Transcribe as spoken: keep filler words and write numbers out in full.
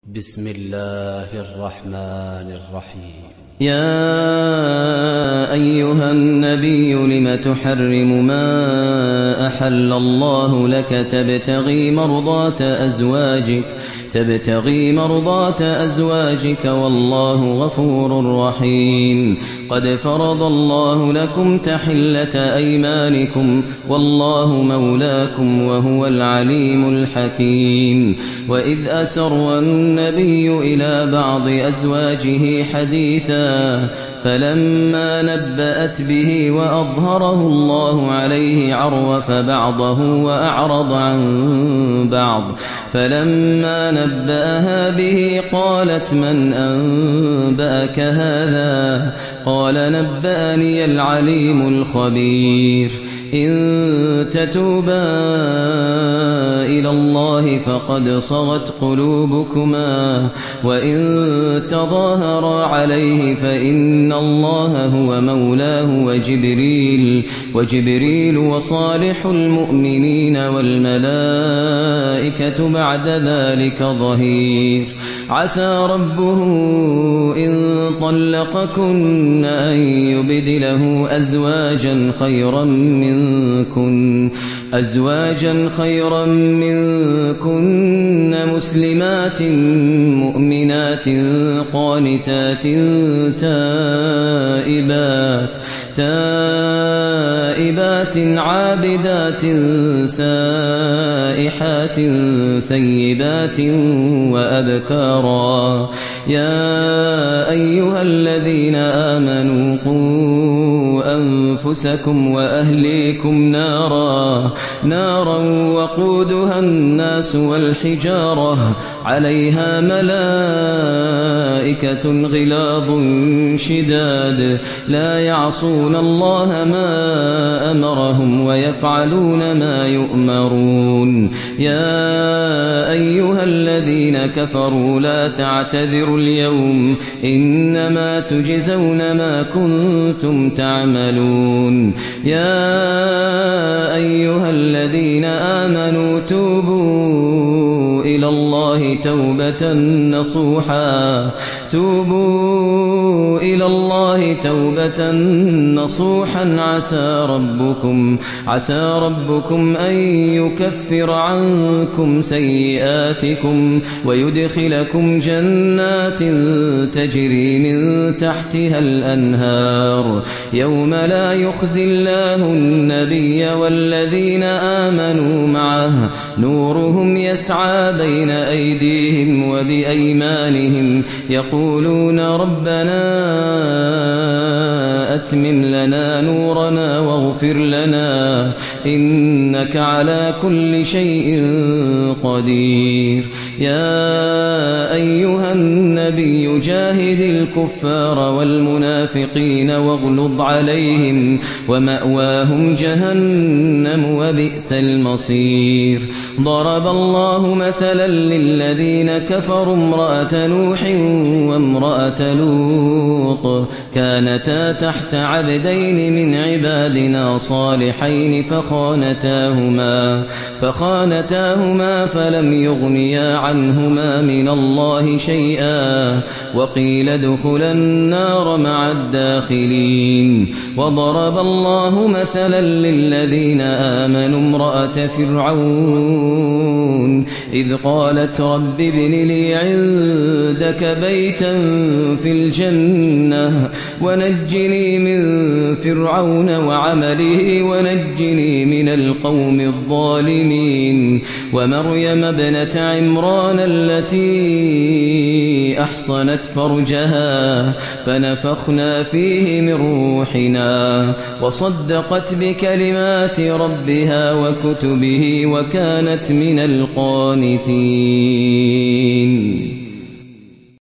بسم الله الرحمن الرحيم. يا أيها النبي لم تحرم ما أحل الله لك تبتغي مرضات أزواجك تبتغي مرضات أزواجك والله غفور رحيم. قد فرض الله لكم تحلة أيمانكم والله مولاكم وهو العليم الحكيم. وإذ أسر النبي إلى بعض أزواجه حديثا فلما نبأت به وأظهره الله عليه عرف بعضه وأعرض عن بعض فلما نبأها به قالت من أنبأك هذا قال نبأني العليم الخبير. إن تتوبا إلى الله فقد صغت قلوبكما وإن تظاهرا عليه فإن الله هو مولاه وجبريل وجبريل وصالح المؤمنين والملائكة بعد ذلك ظهير. عسى ربه إن طلقكن أن يبدله أزواجا خيرا منكن أزواجا خيرا منكن مسلمات مؤمنات قانتات تائبات تائبات عابدات سائحات ثيبات وأبكارا. يا أيها الذين آمنوا قوا أنفسكم وأهليكم نارا نارا وقودها الناس والحجارة عليها ملائكة غلاظ شداد لا يعصون الله ما أمرهم ويفعلون ما يؤمرون. يا أيها الذين كفروا لا تعتذروا اليوم إنما تجزون ما كنتم تعملون. يا أيها الذين آمنوا توبوا إلى الله توبة نصوحا توبوا إلى الله توبة نصوحا عسى ربكم عسى ربكم أن يكفر عنكم سيئاتكم ويدخلكم جنات تجري من تحتها الأنهار يوم لا يخزي الله النبي والذين آمنوا معه نورهم يسعى بين أيديهم وبأيمانهم يقولون ربنا أتمم لنا نورنا واغفر لنا إنك على كل شيء قدير. يا أيها النبي جاهد الكفار والمنافقين واغلظ عليهم ومأواهم جهنم وبئس المصير. ضرب الله مثلا للذين كفروا امرأة نوح وامرأة لوط كانتا تحت عبدين من عبادنا صالحين فخانتاهما فخانتاهما فلم يغنيا عنهما من الله شيئا وقيل ادخلا النار مع الداخلين. وضرب الله مثلا للذين آمنوا امرأة فرعون إذ قالت رب ابن لي عندك بيتا في الجنة ونجني من فرعون وعمله ونجني من القوم الظالمين. ومريم ابنة عمران التي أحصنت فرجها فنفخنا فيه من روحنا وصدقت بكلمات ربها وكتبه وكانت من القانتين.